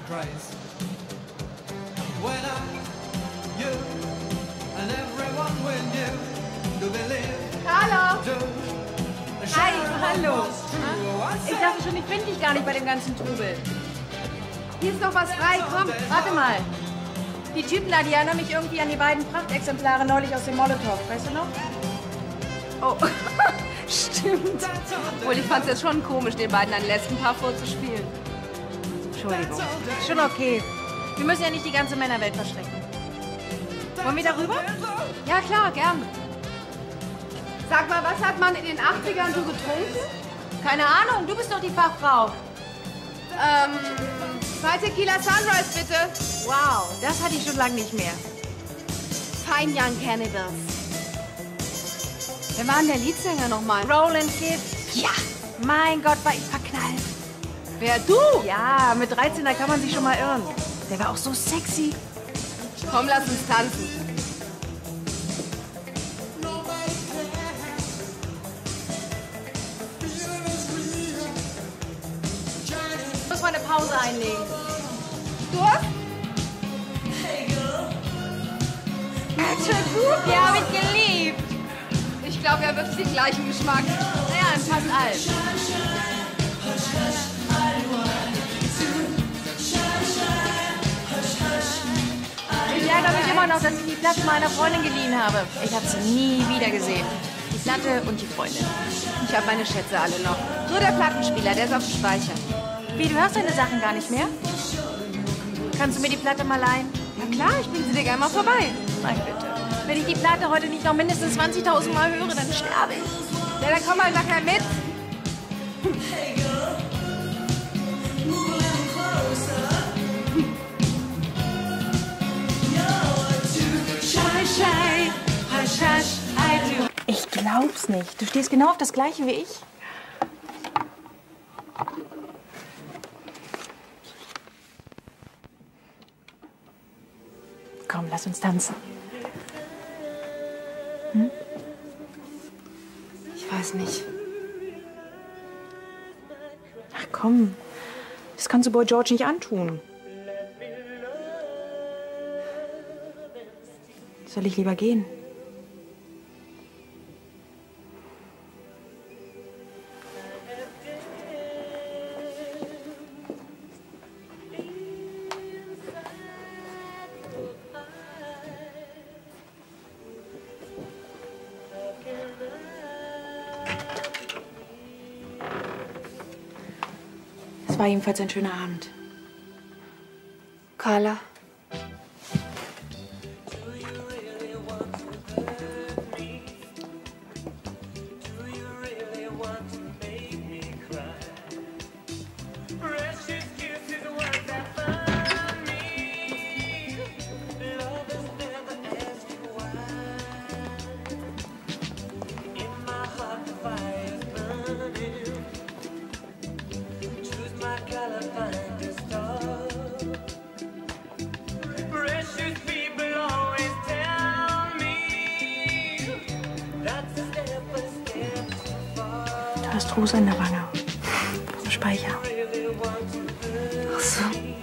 Carla! Hi, hallo. Ich dachte schon, ich finde dich gar nicht bei dem ganzen Trubel. Hier ist noch was frei, komm. Warte mal. Die Typen da, die erinnern mich irgendwie an die beiden Prachtexemplare neulich aus dem Molotow. Weißt du noch? Oh, stimmt. Obwohl, ich fand's jetzt schon komisch, den beiden ein Lesbenpaar vorzuspielen. Entschuldigung. Schon okay. Wir müssen ja nicht die ganze Männerwelt verschrecken. Wollen wir darüber? Ja, klar, gern. Sag mal, was hat man in den 80ern so getrunken? Keine Ahnung, du bist doch die Fachfrau. 2 Tequila Sunrise, bitte. Wow, das hatte ich schon lange nicht mehr. Fine Young Cannibals. Wer war denn der Leadsänger nochmal? Roland Gift. Ja. Mein Gott, war ich verknallt. Wer, du? Ja, mit 13, da kann man sich schon mal irren. Der war auch so sexy. Komm, lass uns tanzen. Ich muss mal eine Pause einlegen. Durst? Schon gut, ja, hab ich geliebt. Ich glaube, er wird den gleichen Geschmack. Naja, in fast allen. Ich ärgere mich immer noch, dass ich die Platte meiner Freundin geliehen habe. Ich habe sie nie wieder gesehen. Die Platte und die Freundin. Ich habe meine Schätze alle noch. Nur der Plattenspieler, der ist auf dem Speicher. Wie, du hörst deine Sachen gar nicht mehr? Kannst du mir die Platte mal leihen? Na klar, ich bring sie dir gerne mal vorbei. Nein, bitte. Wenn ich die Platte heute nicht noch mindestens 20.000 Mal höre, dann sterbe ich. Ja, dann komm mal nachher mit. Ich glaub's nicht. Du stehst genau auf das Gleiche wie ich. Komm, lass uns tanzen. Hm? Ich weiß nicht. Ach komm, das kannst du Boy George nicht antun. Soll ich lieber gehen? Es war jedenfalls ein schöner Abend. Carla. Du hast Rosa in der Wange. Vom Speicher. Ach so.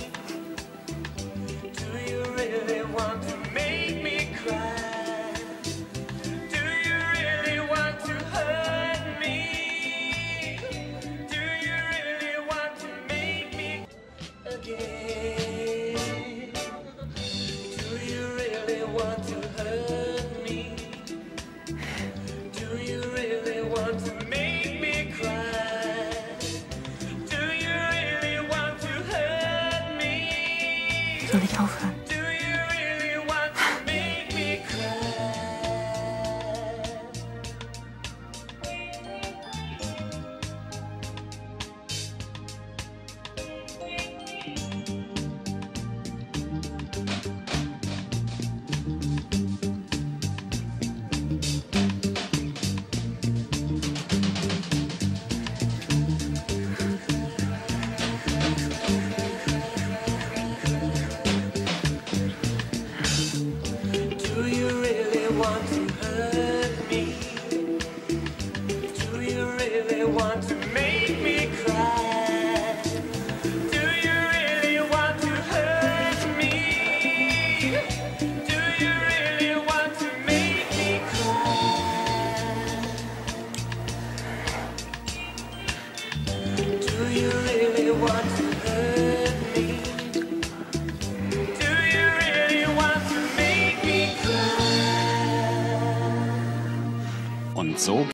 Soll ich aufhören? Und so